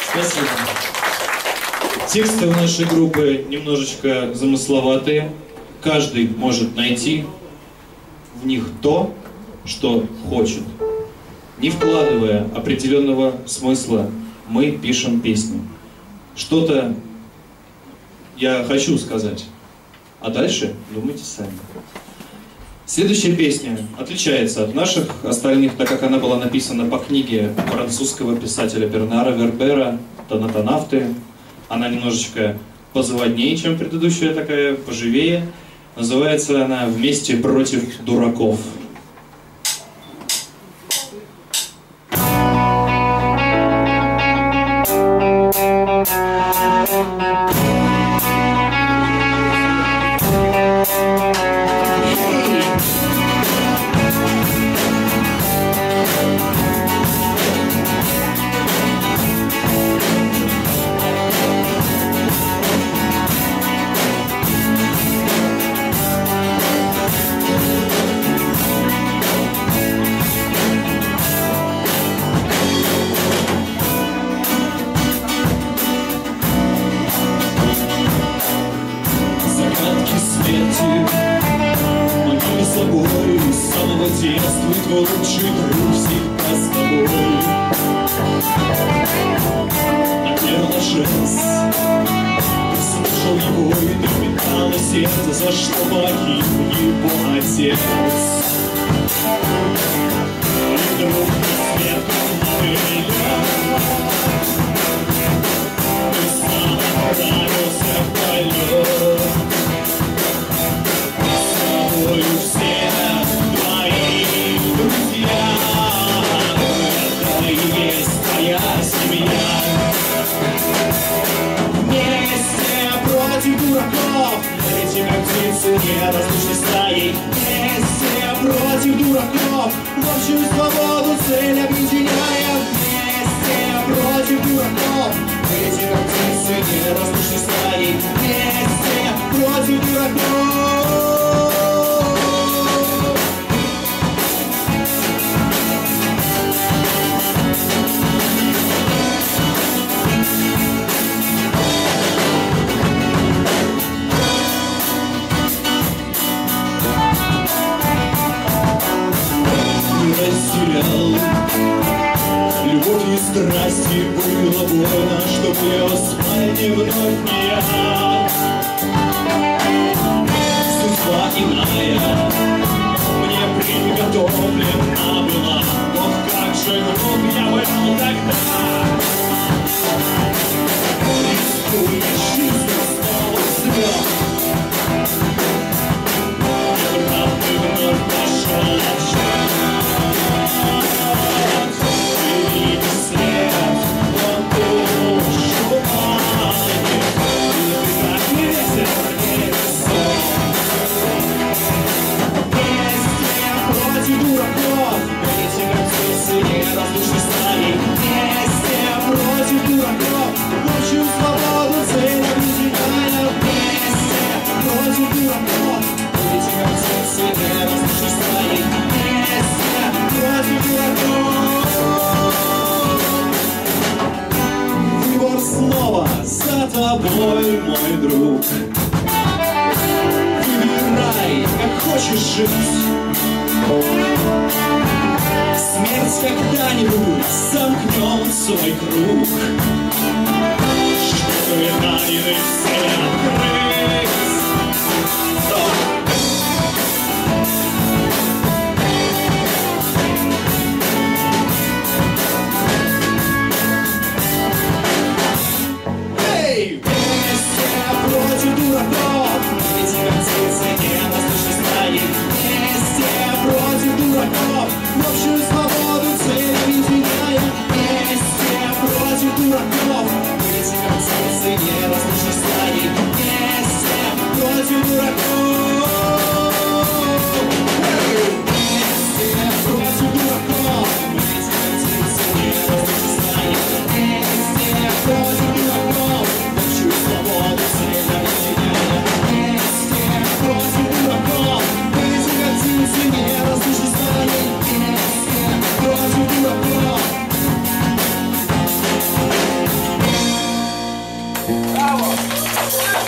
Спасибо. Тексты у нашей группы немножечко замысловатые. Каждый может найти в них то, что хочет. Не вкладывая определенного смысла, мы пишем песни. Что-то я хочу сказать, а дальше думайте сами. Следующая песня отличается от наших остальных, так как она была написана по книге французского писателя Бернара Вербера «Тонатонавты». Она немножечко позаводнее, чем предыдущая, такая поживее. Называется она «Вместе против дураков». За что погиб его отец. И вдруг свет меня, ты сам отправился в полет. С тобою все твои друзья, это и есть твоя семья. Вместе против дураков, летим как птицы неразлучной стаей. Вместе против дураков, в общую свободу цель объединяя. Вместе против дураков, летим как птицы неразлучной стаей. Вместе против дураков. Разделял любовь и страсти, было больно, что в спальне вновь не я. Судьба иная мне приготовлена была, вот как же глуп я был тогда. Рискуя жизнью снова взлет, неправды вновь пошел отсчет. Неразлучной стаей. Вместе против дураков, в общую свободу цель объединяя. Вместе против дураков, эти как птицы неразлучной стаей. Вместе против дураков. Выбор снова за тобой, мой друг. Выбирай, как хочешь жить. Смерть когда-нибудь замкнет свой круг, чтобы тайны все открыть. Эй! Вместе против дураков, эти как птицы неразлучной стаей. Вместе против дураков, в общую свободу цель объединяя. Вместе против дураков, эти как птицы неразлучной стаей. Вместе против дураков. Вместе против дураков, эти как птицы неразлучной стаей. Вместе против дураков, в общую свободу цель объединяя. Вместе против дураков, эти как птицы неразлучной стаей. Против дураков. Браво!